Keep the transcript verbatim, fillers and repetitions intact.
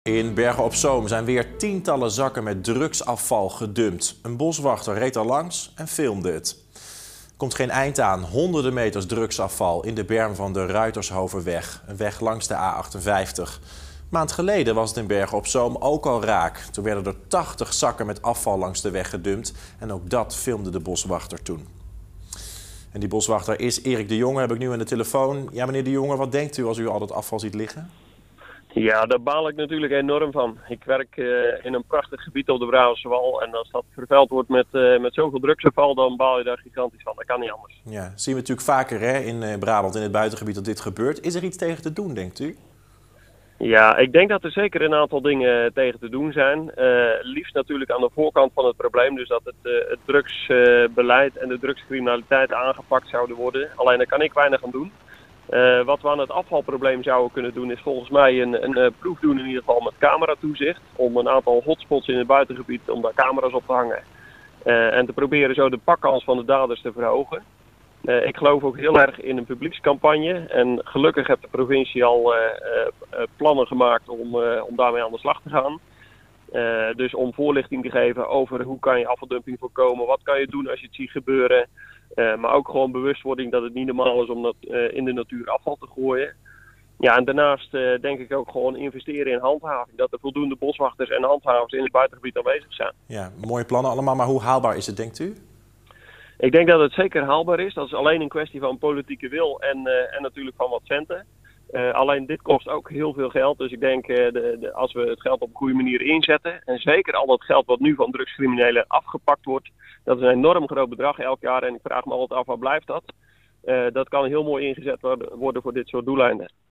In Bergen op Zoom zijn weer tientallen zakken met drugsafval gedumpt. Een boswachter reed er langs en filmde het. Er komt geen eind aan. Honderden meters drugsafval in de berm van de Ruitershoverweg. Een weg langs de A achtenvijftig. Een maand geleden was het in Bergen op Zoom ook al raak. Toen werden er tachtig zakken met afval langs de weg gedumpt. En ook dat filmde de boswachter toen. En die boswachter is Erik de Jonge, heb ik nu aan de telefoon. Ja, meneer de Jonge, wat denkt u als u al dat afval ziet liggen? Ja, daar baal ik natuurlijk enorm van. Ik werk uh, in een prachtig gebied op de Brabantse Wal. En als dat vervuild wordt met, uh, met zoveel drugsafval, dan baal je daar gigantisch van. Dat kan niet anders. Ja, zien we natuurlijk vaker hè, in uh, Brabant, in het buitengebied, dat dit gebeurt. Is er iets tegen te doen, denkt u? Ja, ik denk dat er zeker een aantal dingen tegen te doen zijn. Uh, liefst natuurlijk aan de voorkant van het probleem. Dus dat het, uh, het drugsbeleid uh, en de drugscriminaliteit aangepakt zouden worden. Alleen daar kan ik weinig aan doen. Uh, wat we aan het afvalprobleem zouden kunnen doen is volgens mij een, een, een proef doen in ieder geval met cameratoezicht. Om een aantal hotspots in het buitengebied, om daar camera's op te hangen. Uh, en te proberen zo de pakkans van de daders te verhogen. Uh, ik geloof ook heel erg in een publiekscampagne. En gelukkig heeft de provincie al uh, uh, plannen gemaakt om, uh, om daarmee aan de slag te gaan. Uh, dus om voorlichting te geven over hoe kan je afvaldumping voorkomen. Wat kan je doen als je het ziet gebeuren. Uh, maar ook gewoon bewustwording dat het niet normaal is om dat, uh, in de natuur afval te gooien. Ja, en daarnaast uh, denk ik ook gewoon investeren in handhaving. Dat er voldoende boswachters en handhavers in het buitengebied aanwezig zijn. Ja, mooie plannen allemaal, maar hoe haalbaar is het, denkt u? Ik denk dat het zeker haalbaar is. Dat is alleen een kwestie van politieke wil en, uh, en natuurlijk van wat centen. Uh, alleen dit kost ook heel veel geld. Dus ik denk uh, de, de, als we het geld op een goede manier inzetten. En zeker al dat geld wat nu van drugscriminelen afgepakt wordt. Dat is een enorm groot bedrag elk jaar. En ik vraag me altijd af, waar blijft dat? Uh, dat kan heel mooi ingezet worden voor dit soort doeleinden.